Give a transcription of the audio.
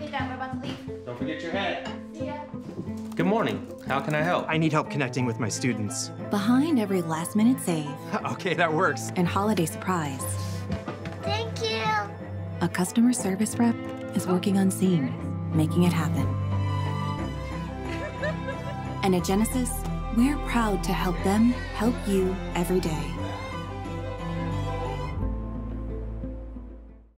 sit down. We're about to leave. Don't forget your hat. See ya. Good morning. How can I help? I need help connecting with my students. Behind every last-minute save Okay, that works. and holiday surprise, Thank you. a customer service rep is working unseen, making it happen. And at Genesys, we're proud to help them help you every day.